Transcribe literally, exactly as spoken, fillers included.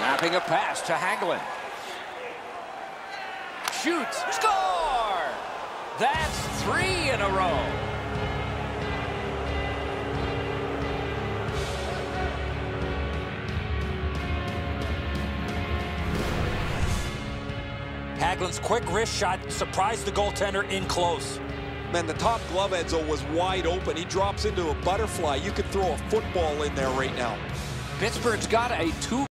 Snapping a pass to Hagelin. Shoots. Score! That's three in a row. Hagelin's quick wrist shot surprised the goaltender in close. Man, the top glove, Edzo, was wide open. He drops into a butterfly. You could throw a football in there right now. Pittsburgh's got a two